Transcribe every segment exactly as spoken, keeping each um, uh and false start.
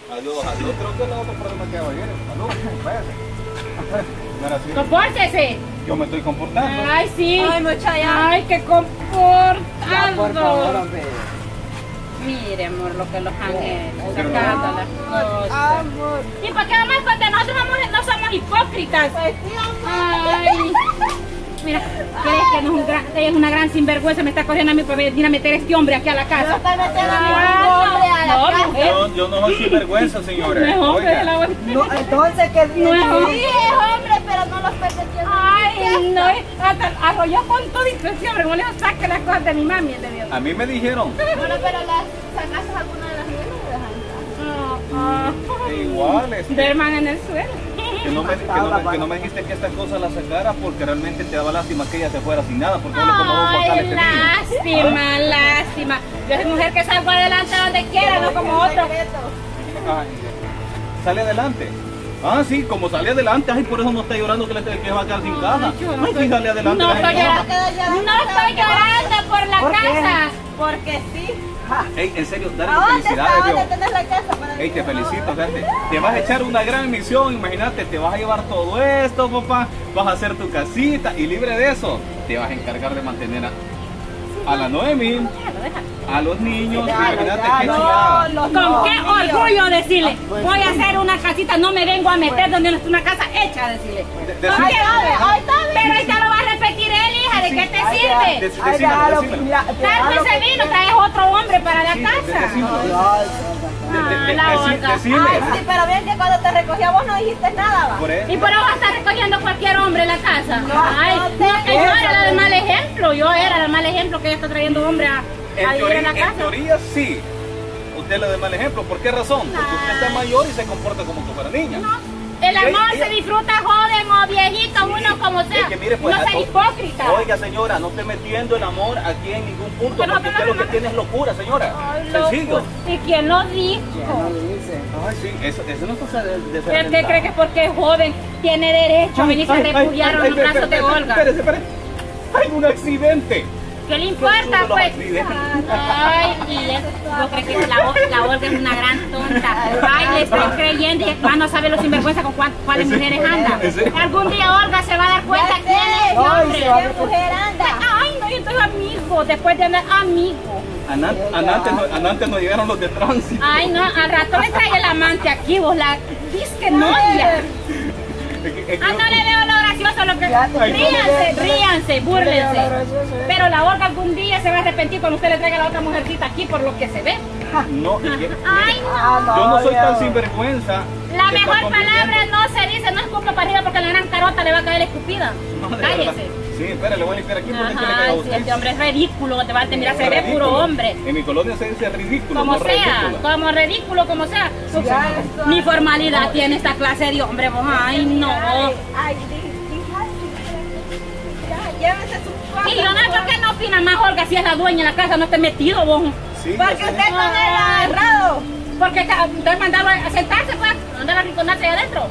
Adiós, adiós. Creo que el otro problema que va a venir. Salud, váyase. ¡Compórtese! Yo me estoy comportando. Ay, sí. Ay, muchacha. Ay, qué comportado. Ya, por favor, hombre. Mire, amor, lo que los ángeles Pero sacando no. las cosas. Amor. ¿Y por qué vamos a esconder? Nosotros vamos, no somos hipócritas. Pues sí, amor. Ay. Mira, ¿crees que no es, un gran, es una gran sinvergüenza? Me está corriendo a mí para venir a meter a este hombre aquí a la No casa. está metiendo a ningún Ah, hombre a la no, casa. mujer. Yo, yo no soy sinvergüenza, señora. No es hombre de la Oiga, No, entonces, ¿qué No es Sí, hombre. es hombre, pero no los pertenecientes. Ay, no, es- hasta arrolló con todo y este hombre. No le saque las cosas de mi mami, de Dios. a mí me dijeron. Bueno, pero las sacaste alguna de las nenas o dejan. Ah, que igual, este, Duerman en el suelo. que, no me, que, no me, que no me dijiste que estas cosas las sacara porque realmente te daba lástima que ella se fuera sin nada. Porque no le podemos botar Ay, este niño. lástima, lástima. Yo soy mujer que salgo adelante donde quiera, no como otro. Ay, sale adelante. Ah, sí, como sale adelante, ay, por eso no está llorando que, le, que va a quedar sin casa. Ay, yo no Ay, estoy- sí, sale adelante. No la estoy gente. llorando, no estoy llorando por la ¿Por qué? casa. Porque sí. Ey, en serio, ¿A dale dónde está? felicidades, ¿A dónde Dios. tenés la casa? Para Ey, te decir, felicito, no. fíjate. Te vas a echar una gran misión, imagínate, te vas a llevar todo esto, papá, vas a hacer tu casita y libre de eso, te vas a encargar de mantener a, a la Noemi, Déjalo, déjalo. a los niños, Déjalo, imagínate ya, qué no, chulada. los- ¿Con no, qué niño. orgullo decirle? Pues Voy a sí. hacer una casita, no me vengo a meter donde no está una casa hecha, decirle. De- ¿Con decirle- qué? Ay, está bien. Pero ahí te lo va a repetir él, hija, ¿de qué te Ay, sirve? ya. Dec- Ay, decímelo, déjalo, decímelo. mira, Tal déjalo vez se que- vino, traes otro hombre para la Sí, casa. de- decímelo. Ay, De- de- Ah, de- la deci- Olga. decime. Ay, sí, pero bien que cuando te recogía vos no dijiste nada, va. Por eso. Y por eso va a estar recogiendo cualquier hombre en la casa. Ay, no no, te- que yo era la del mal ejemplo. Yo era el mal ejemplo que ella está trayendo hombre a, En a vivir teoría, en la en casa. teoría sí. Usted le da mal ejemplo. ¿Por qué razón? Porque usted está mayor y se comporta como que fuera niña. El amor Ella- se disfruta joven o viejito, uno como sea. Es que mire, pues, no a sea to- hipócrita. Oiga, señora, no esté metiendo el amor aquí en ningún punto, Pero porque no, usted no, lo que no. tiene es locura, señora. Ay, Sencillo. loco. ¿Y quién lo dijo? Ya no dice. Ay, sí, eso, eso no es cosa de, de ser ¿El que mental. cree que porque es joven tiene derecho a Ay, venirse a ay, ay, repudiar ay, los ay, brazos de espérate, Olga? Espérese, espérese. Hay un accidente. ¿Qué le importa, Yo tuve pues? los accidentes. Ay, y es, yo creo que la, Ol- la Olga es una gran tonta. Ay, le estoy creyendo y más no sabe los sinvergüenza con cuán- cuáles ¿En serio? mujeres anda. ¿En serio? Algún día Olga se va a dar cuenta Ya quién es sé. ese Ay, hombre. se va a ¿Qué mujer anda? Ay, no, yo estoy amigo, después de andar amigo. Anan- Antes no, antes no llegaron los de tránsito. Ay, no, al rato le trae el amante aquí, vos la disque novia. Es que- es que Ah, yo- no le veo lo gracioso, lo que... Ya te- Ríanse, ríanse, Lo búrlense. gracioso, ¿eh? Pero la Olga algún día se va a arrepentir cuando usted le traiga a la otra mujercita aquí por lo que se ve. No, es que- Ay, no. Ah, yo no soy ya. tan sinvergüenza. La que mejor está palabra confundiendo. no se dice, no es culpa para arriba porque la gran carota le va a caer escupida. No, de verdad. Cállese. Sí, espera, le voy a limpiar aquí porque quiere que Ajá, haga sí, usted. este hombre es ridículo, te va a mira, se ve Ridículo. puro hombre. En mi colonia se dice ridículo. Como no sea, ridículo. como ridículo, como sea. Ya, Ni formalidad tiene esta clase de hombre, vos. Ay, no. Ay, ay, di- di- ya, llévese su cosa. Y Leonardo, ¿por qué no opina más, Olga, si es la dueña de la casa, no esté metido vos? Sí, Porque yo sé. usted con él agarrado. Porque ca- usted mandarlo a sentarse, pues, andar a rinconarse ahí adentro.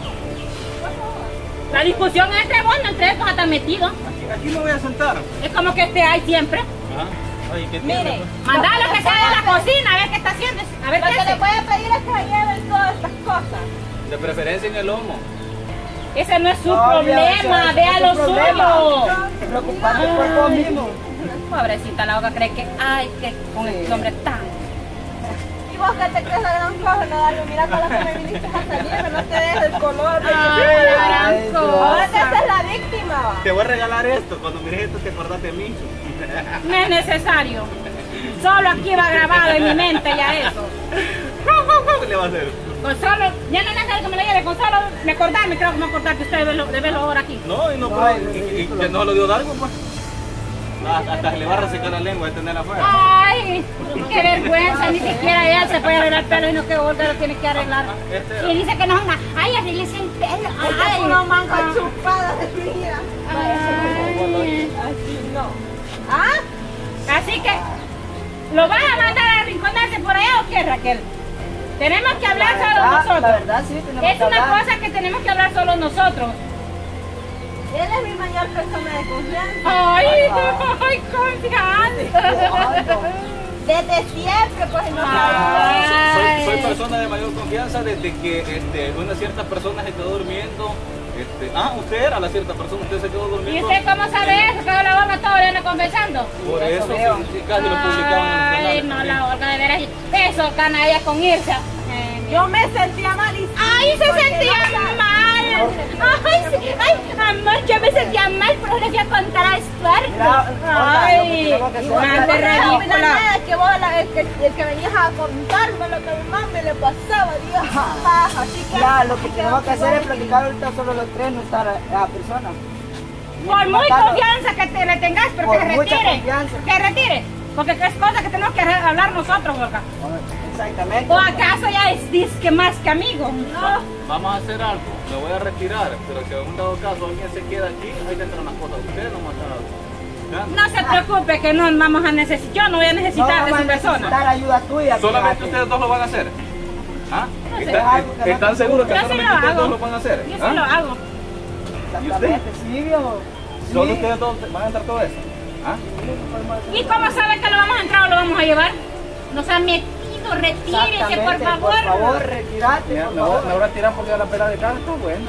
La discusión es entre vos, no entre estos, hasta metido. Aquí, aquí me voy a sentar. Es como que esté ahí siempre. Ah, ay, ¿qué Mire, tiene, pues? Mandarlo que sea de la cocina, a ver qué está haciendo. A ver Lo qué que le hace. voy a pedir es que lleven todas estas cosas. De preferencia en el lomo. Ese no es su No, ya, problema, ya, vea ese lo es su problema. suyo. Preocupante por vos mismo. Pobrecita, la Olga cree que, ay, que con Sí. este hombre tan... ¿Y vos qué te crees la gran cosa? No, dale, mira con la que me viniste a salir, no te dejes el color. Ay, la gran Ay, Ahora te cosa. haces la víctima, va. Te voy a regalar esto. Cuando mires esto te acordás de mí. No es necesario. Solo aquí va grabado en mi mente ya eso. ¿Qué le va a hacer? Con solo, ya no es necesario que me lo lleve, con solo recordarme, creo que me acordar que usted debe verlo, debe verlo ahora aquí. No, y no, No, pero- es y, y- ridículo. que no lo dio Dargo, pues. Hasta, hasta se le va a resecar la lengua de tener afuera. Ay, qué vergüenza, ni siquiera él se puede arreglar el pelo y no que Olga lo tiene que arreglar. Este- Y dice que no es una, ay, arreglese el pelo. Este Ay, es una manga chupada de fría. ay. Así no. ¿Ah? Así que, ¿lo vas a mandar a arrinconarse por allá o qué, Raquel? Tenemos que hablar La solo verdad, nosotros. La verdad, sí, tenemos Es que una hablar. cosa que tenemos que hablar solo nosotros. Él es mi mayor persona de confianza. Ay, Ajá. ay, confianza. Ay, no. Desde siempre, pues no Ay. Soy, soy persona de mayor confianza desde que este, una cierta persona se quedó durmiendo. Este, ah, usted era la cierta persona, usted se quedó ¿Y durmiendo. usted cómo sabe eso? Que la Olga todo le anda conversando. Por Eso eso, veo. sí, sí, casi lo publicaban en los Ay, canales. no, la Olga de veras. Eso, cana ella con irse. Yo me sentía mal y Ay, se porque sentía no sabía. mal. Ay, sí. Ay, amor, yo me sentía mal, pero le voy a contar a Estuardo. Mira, Olga, Ay, lo que tenemos que hacer- grande No me opinan ridícula. nada, que vos la, el, que, el que venías a contarme lo que a mi mamá me le pasaba, Dios. Ah, así que, Ya, lo que así tenemos que hacer es vos- platicar ahorita solo los tres, no estar a la persona. Por muy Matarlo. confianza que te le tengas, pero Por que mucha retire. confianza. Que retire. Porque es cosa que tenemos que re- hablar nosotros, Olga. Exactamente. ¿O acaso ya es disque más que amigo? Va- Vamos a hacer algo, me voy a retirar, pero si en un dado caso alguien se queda aquí, ahí tendrán las cosas. Ustedes no matan. No se preocupe que no vamos a necesitar, yo no voy a No necesitar vamos de a su persona. necesitar ayuda tuya. ¿Solamente fíjate. ustedes dos lo van a hacer? ¿Ah? No sé. ¿Están, Algo que no ¿están te- seguros que Yo sí solamente lo ustedes hago. dos lo van a hacer? Yo ¿Ah? sí lo hago. Exactamente, sí, viejo. Sí. ¿Solo ustedes dos van a entrar todo eso? ¿Ah? ¿Y cómo sabe que lo vamos a entrar o lo vamos a llevar? Nos ha metido, retírese, por Exactamente, favor. Por favor, retirate, Mira, por me, voy, favor. me voy a tirar porque la pela de cara está buena.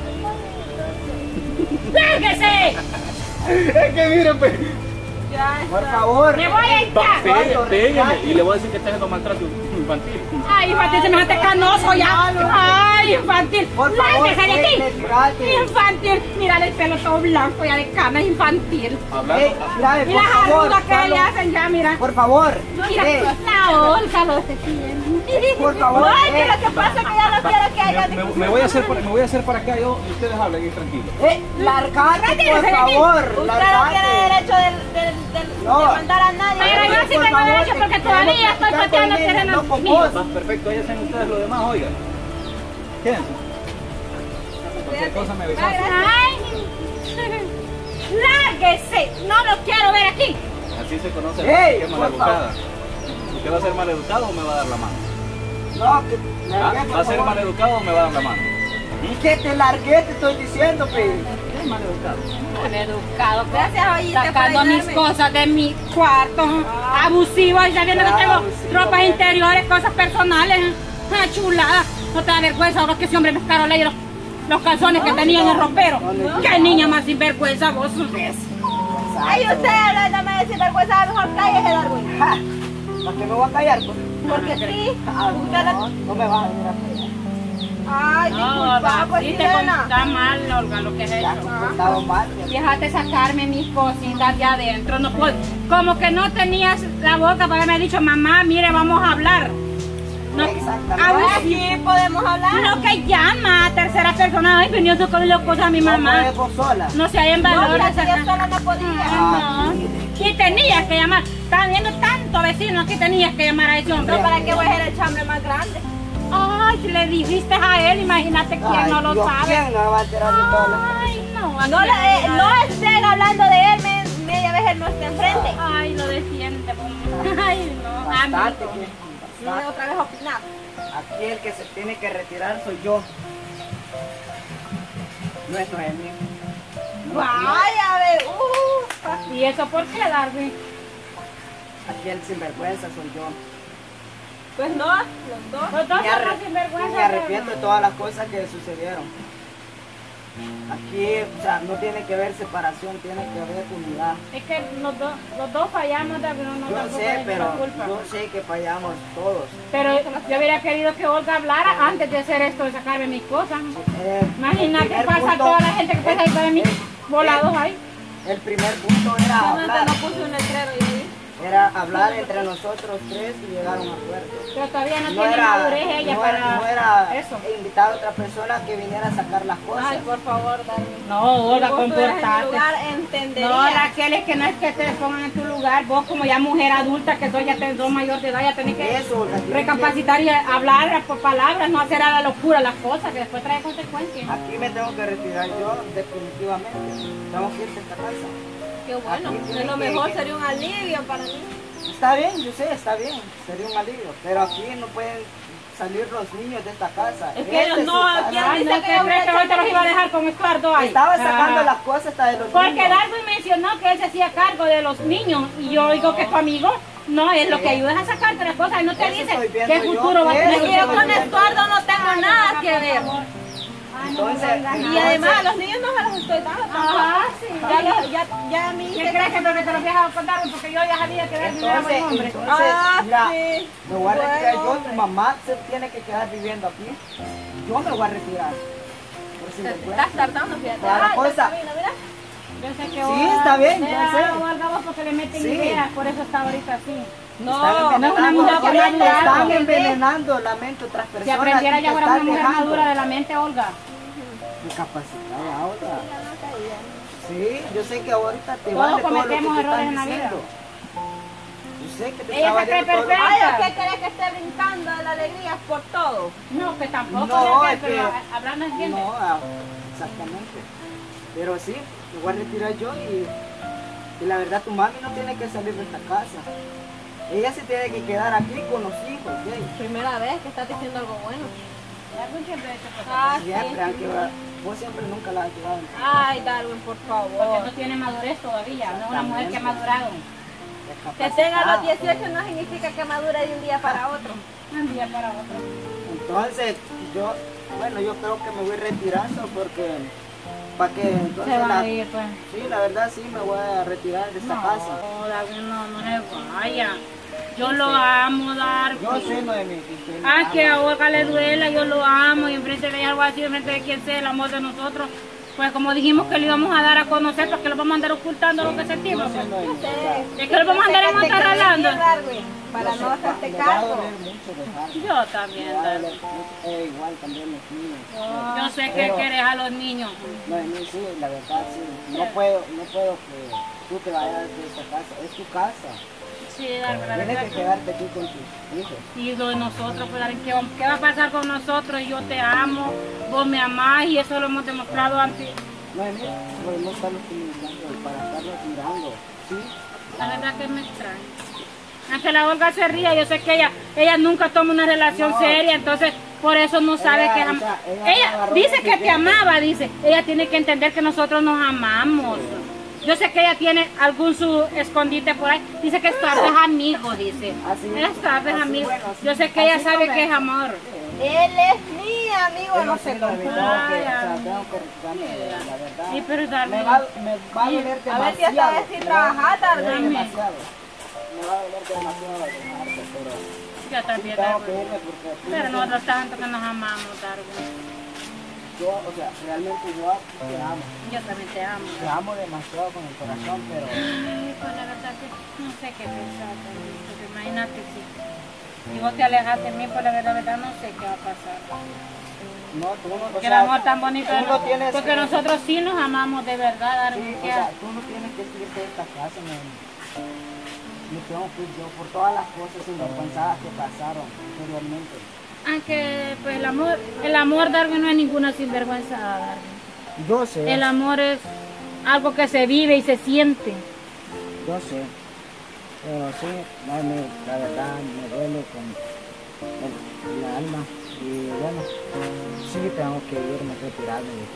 ¡Lárguese! Es que miren, pues. Ya Por está. favor. ¡Me voy a ir Va, ya! pegue- pégueme, y le voy a decir que está haciendo maltrato infantil. ¡Ay, infantil, se me hace canoso ya! ¡Ay, infantil! Por favor, ¡Lárguese de aquí! retirate. ¡Infantil! Mira el pelo todo blanco ya de cana, es infantil. Hablando. Ey, mira, Y por las favor, arrugas que le Carlos, hacen ya, mira. por favor. Mira, eh, la Olga lo te tiene. Por favor, Ay, que eh, lo que pasa es que ya no quiero que haya Me, me- me voy a hacer para, me voy a hacer para acá yo y ustedes hablen y tranquilos. eh, largate, Retírese por de aquí. favor, Usted no largate. tiene derecho de, de, de, No. de mandar a nadie. Pero yo sí Por tengo favor, derecho que porque queremos todavía estoy platicar pateando con él, terrenos no con míos. vos. Va, perfecto, ahí hacen ustedes lo demás, oigan. Quédense. Cualquier cosa me avisan. Ay, lárguese, no lo quiero ver aquí. Así se conoce Ey, la que es por maleducada. ¿Usted va a ser maleducado o me va a dar la mano? No, que ¿Ah? largué, por ¿Va a ser favor. maleducado o me va a dar la mano? Que te largué, te estoy diciendo, pe. Es maleducado. Educado, Gracias, oíste, por sacando mis ayudarme. cosas de mi cuarto. Abusivo, ya viendo que Ya, tengo abusivo, ropas pues. interiores, cosas personales. Ah, chulada. No te da vergüenza ahora que ese hombre me escaró ley los, los calzones que tenía en el ropero. no, no, Qué niña más sinvergüenza vos ves. Ay, usted hablándome de sinvergüenza, mejor cállese, Darwin. Ja, ¿para qué me voy a callar? Pues? Porque sí, Ah, usted no, la... no me vas a venir a callar. Ay, No, disculpa, Olga, pues sí sí, te nena. está mal, Olga, lo que es Ya eso. has contado mal. ya. Déjate sacarme mis cositas de adentro. No puedo. Como que no tenías la boca para haberme dicho, mamá, mire, vamos a hablar. No, Exactamente. abusivo. Aquí podemos hablar. Lo que llama a tercera persona, ay, venido con las cosas a mi No mamá. puedes vos sola. No se hay en No, valor. mira, si yo sola no podía. No. Y tenías que llamar. Están viendo tanto vecino aquí, tenías que llamar a ese hombre. No, ¿para qué voy a ser el chambre más grande? Ay, si le dijiste a él, imagínate quién Ay, no lo Dios, sabe. ¿quién no va a enterar de todo lo que- Ay, no. aquí No, la, eh, nada. no estén hablando de él, me, media vez él no está enfrente. Ay, lo defiende. Ay, no. Bastante, amigo. que- Viene otra vez a opinar. Aquí el que se tiene que retirar soy yo. No es Noemí. No, Vaya, a ver, uh. ¿Y eso por qué, Darwin? Aquí el sinvergüenza soy yo. Pues no, los dos. Los dos Me, son arre- más sinvergüenza. me arrepiento de todas las cosas que sucedieron. Aquí, o sea, no tiene que haber separación, tiene que haber unidad. Es que los dos, los dos fallamos, Darwin, no nos Yo tampoco sé, es pero nuestra culpa. yo sé que fallamos todos. Pero yo hubiera querido que Olga hablara antes de hacer esto, de sacarme mis cosas. Eh, Imagínate el primer pasa punto- toda la gente que pasa ahí para mí, eh, volados ahí. El primer punto era hablar, No puse un letrero y ahí. era hablar entre nosotros tres y llegar a un acuerdo. Pero todavía no, No tiene era, madurez ella no para era, no era eso. invitar a otra persona que viniera a sacar las cosas. Ay, por favor, Darwin. No, Olga, Si vos estuvieras en mi comportate. lugar, entendería. No, Raquel, es que no es que te pongan en tu lugar. Vos como ya mujer adulta, que soy ya te- sos mayor de edad, ya tenés que Eso, Olga, tiene recapacitar y hablar por palabras, no hacer a la locura las cosas, que después trae consecuencias. Aquí me tengo que retirar yo, definitivamente. Tengo que irte a esta casa. Qué bueno. Aquí tiene De lo que- mejor que- sería un alivio para mí. Está bien, yo sé, está bien, sería un alivio. Pero aquí no pueden salir los niños de esta casa. Es que Esta ellos su no, casa. aquí Ay, dice no que te yo crees que voy a ahorita los iba a dejar con Estuardo ahí. Estaba sacando Ah. las cosas hasta de los Porque niños. Darwin mencionó que él se hacía cargo de los niños y yo oigo que tu amigo No, es lo que ayuda es a sacarte las cosas y no te Eso dice estoy viendo qué yo, futuro va a eso tener. Es que yo estoy con viendo. Estuardo no tengo nada que ver. Entonces, Y además a los niños no se los estoy dando tampoco. Ajá, sí. Ya, los- ya, ya mi ¿Qué hija... crees que porque te lo vas a contar? Porque yo ya sabía que era mi entonces, hombre. entonces, Ah, mira, sí. me voy a retirar Bueno. yo, tu mamá se tiene que quedar viviendo aquí. Yo me voy a retirar. Por si Te me estás tardando, fíjate. Para Ay, cosa. está bien, mira. Yo sé que Sí, Olga- está bien, yo Deja sé. a Olga vos porque le meten Sí. ideas, por eso está ahorita así. No, Están no es una envenenando, mujer que porque no ha están madurado. envenenando la mente de otras Si personas. aprendiera y ya te fuera una están mujer dejando madura de la mente, Olga. incapacitada ahora. Sí, yo sé que ahorita te Todos vale todo lo que cometemos te errores están en la vida. diciendo. Yo sé que te Ella está se cree valiendo todo lo- perfecta. Ay, ¿o qué querés que esté brincando de la alegría por todo? No, que tampoco, No, ¿verdad? es que- pero hablando entiende. No, ah, exactamente. Pero sí, me voy a retirar yo y, y la verdad tu mami no tiene que salir de esta casa. Ella se tiene que quedar aquí con los hijos, ¿ok? Primera vez que estás diciendo algo bueno. Darwin siempre ha hecho cosas. Ah, sí. Siempre, aunque vos siempre nunca la has ayudado. Ay, Darwin, por Porque favor. no tiene madurez todavía, no es una mujer que ha madurado. Que tenga los dieciocho no significa que madure de un día para otro. Un día para otro. Entonces, yo, bueno, yo creo que me voy retirando porque, para que entonces Se va la- a ir, pues. sí, la verdad sí me voy a retirar de esta casa. No, Darwin, no, no se vaya. Yo lo amo, Darwin. Yo sé, Noemí, que usted me Ah, ama. que a Olga le duela, yo lo amo y enfrente de ella algo así, enfrente de quien sea, el amor de nosotros. Pues como dijimos que le íbamos a dar a conocer, porque lo vamos a andar ocultando lo que sentimos. Yo sé, Noemí, o sea, Es que lo vamos a andar Sé que te amontarralando. quiere Darwin, para yo sé, no hacerte me va a cargo. doler mucho dejarlo. Yo también, Me va a Darwin. doler mucho, eh, igual también los niños. Yo sé que Pero- quieres a los niños. Noemí, sí, la verdad sí. No puedo, no puedo que tú te vayas de esta casa. Es tu casa. Sí, Darwin, la Tienes verdad que que... quedarte aquí con tus hijos. Y lo de nosotros, pues, Darwin, ¿qué va, qué va a pasar con nosotros? Yo te amo, vos me amás y eso lo hemos demostrado antes. Noemí, podemos estarlos comunicando para estarlos mirando. ¿Sí? La verdad que me extraña. Aunque la Olga se ría, yo sé que ella, ella nunca toma una relación No. seria, entonces por eso no sabe Ella, que o am- sea, ella ella agarró dice la que te idea. amaba, dice. Ella tiene que entender que nosotros nos amamos. Yo sé que ella tiene algún su escondite por ahí. Dice que Estuardo es amigo, dice. Así, Estuardo es así, amigo. bueno, así- Yo sé que ella así sabe no que me- es amor. Él es mi amigo, Pero no sí, sé la cómo. verdad que, o sea, Ay, tengo que retirarme, la verdad. Sí, pero Darwin, Me va, me va a doler A demasiado. ver si esta vez sí me va- trabajar, me va a doler Darwin. demasiado. Me va a doler demasiado dejarte, pero yo sí también, tengo que Darwin. irme porque tú Pero no nosotros tanto que nos amamos, Darwin. yo, o sea, realmente yo te amo. Yo también te amo. Te amo demasiado con el corazón, pero Ay, pues la verdad que no sé qué pensar, Darwin, porque imagínate si, si vos te alejas de mí, pues la verdad, la verdad no sé qué va a pasar. no, tú no, o Porque el sea, amor tan bonito, tú no tienes porque que- nosotros sí nos amamos de verdad, Sí, Darwin. o que- sea, tú no tienes que irte de esta casa, me, me tengo que ir yo por todas las cosas sinvergüenzadas que pasaron anteriormente. Aunque pues el amor, el amor, Darwin, no es ninguna sinvergüenza, Darwin. Yo sé, El amor es algo que se vive y se siente. yo sé, pero sí, mami, la verdad me duele con el, el alma y bueno, sí tengo que irme, retirarme de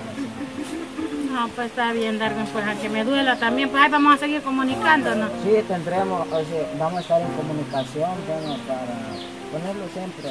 aquí. No, pues está bien, Darwin, pues aunque me duela también, pues ahí vamos a seguir comunicándonos. Sí, tendremos, o sea, vamos a estar en comunicación, bueno, para ponerlo siempre.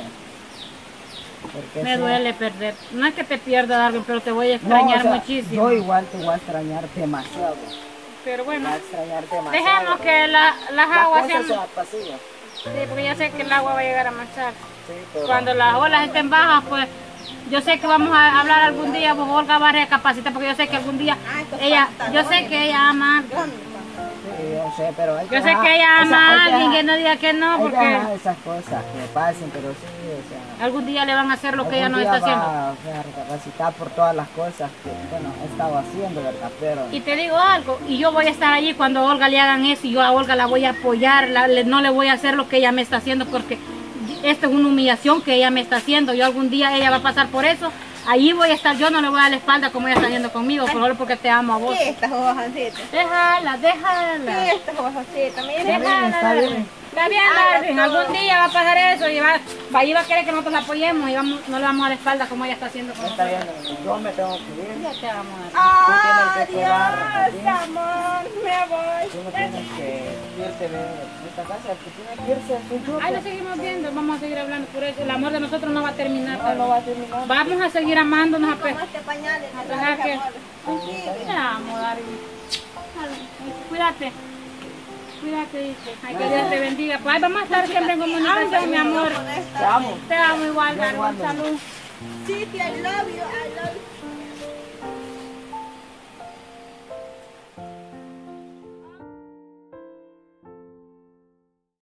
Porque Me sí, duele perder. No es que te pierda, Darwin, pero te voy a no, extrañar o sea, muchísimo. yo igual te voy a extrañar demasiado, Pero te bueno, voy a extrañar demasiado. dejemos que la- las Las aguas cosas sean... se apaciguan. Sí, porque ya sé que el agua va a llegar a marchar. Sí, pero Cuando las olas estén bajas, pues yo sé que vamos a hablar algún día, pues Olga va a recapacitar, porque yo sé que algún día Ah, estos ella, yo sé pantalones. que ella ama, sí, yo sé, pero hay yo sé dejar- que ella o sea, ama a hay que alguien que dejar- no diga que no, hay que porque dejar esas cosas que pasen, pero sí, o sea, algún día le van a hacer lo que ella no algún está día haciendo. va, o sea, a recapacitar por todas las cosas que, bueno, he estado haciendo, ¿verdad? Pero Y te digo algo, y yo voy a estar allí cuando a Olga le hagan eso, y yo a Olga la voy a apoyar, la- le- no le voy a hacer lo que ella me está haciendo, porque esto es una humillación que ella me está haciendo. Yo algún día ella va a pasar por eso, allí voy a estar, yo no le voy a dar la espalda como ella está haciendo conmigo, por favor, porque te amo a vos. ¿Qué estas hojancitas? Déjala, déjala. ¿Qué estas hojancitas? Miren. Déjala, está bien. Está bien, Darwin, algún día va a pasar eso y va, va, y va a querer que nosotros la apoyemos y vamos, no le vamos a la espalda como ella está haciendo con Está nosotros. bien, yo me tengo que ir. Ya te vamos a dar. Adiós, amor, me voy. Tú no tienes que irte de esta casa, el que tiene que irse soy yo. Ahí lo seguimos viendo, vamos a seguir hablando por eso. El amor de nosotros no va a terminar. No, no va a terminar. Vamos a seguir amándonos a Como pe... este pañal, a pesar que... Sí, Te amo, Darwin. Cuídate. Cuídate, dice. Ay, que Dios te bendiga. Pues ahí vamos a estar siempre en comunicación, mi amor. Te amo. Te amo igual, Darwin. Salud. Sí, I love you, I love you.